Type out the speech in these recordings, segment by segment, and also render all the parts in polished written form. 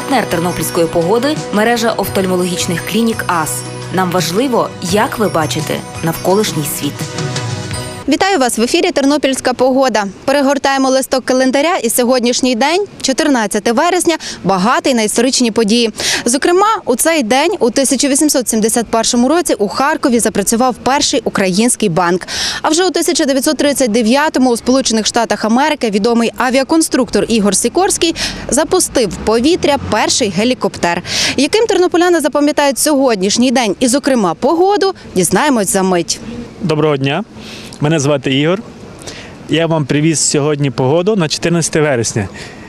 Партнер тернопільської погоди – мережа офтальмологічних клінік АС. Нам важливо, як ви бачите навколишній світ. Вітаю вас в ефірі «Тернопільська погода». Перегортаємо листок календаря і сьогоднішній день, 14 вересня, багатий на історичні події. Зокрема, у цей день, у 1871 році, у Харкові запрацював перший український банк. А вже у 1939-му у Сполучених Штатах Америки відомий авіаконструктор Ігор Сікорський запустив в повітря перший гелікоптер. Яким тернополяни запам'ятають сьогоднішній день і, зокрема, погоду, дізнаємось за мить. Доброго дня. Мене звати Ігор. Я вам привіз сьогодні погоду на 14 вересня.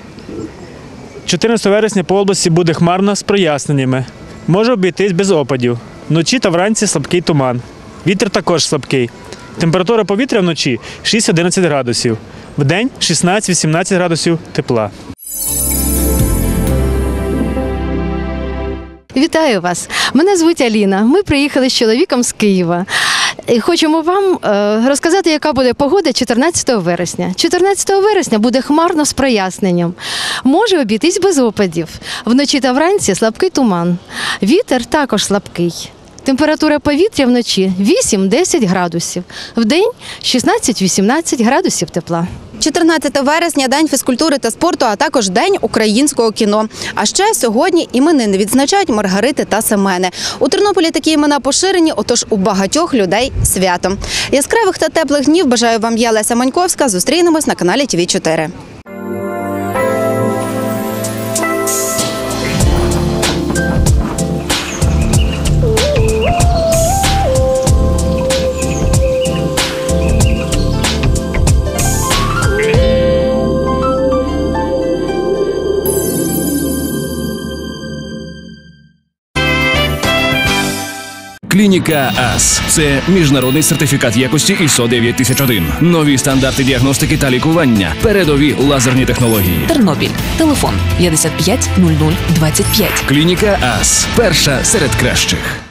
14 вересня по області буде хмарно з проясненнями. Може обійтись без опадів. Вночі та вранці слабкий туман. Вітер також слабкий. Температура повітря вночі 6-11 градусів. Вдень 16-18 градусів тепла. Вітаю вас! Мене звуть Аліна. Ми приїхали з чоловіком з Києва. І хочемо вам розказати, яка буде погода 14 вересня. 14 вересня буде хмарно з проясненням. Може обійтись без опадів. Вночі та вранці слабкий туман. Вітер також слабкий. Температура повітря вночі 8-10 градусів. Вдень 16-18 градусів тепла. 14 вересня – День фізкультури та спорту, а також День українського кіно. А ще сьогодні іменини відзначають Маргарити та Семени. У Тернополі такі імена поширені, отож у багатьох людей свято. Яскравих та теплих днів бажаю вам я, Леся Маньковська. Зустрінемось на каналі ТВ4. Клініка АС – це міжнародний сертифікат якості ISO 9001. Нові стандарти діагностики та лікування. Передові лазерні технології. Тернопіль. Телефон 55 00 25. Клініка АС – перша серед кращих.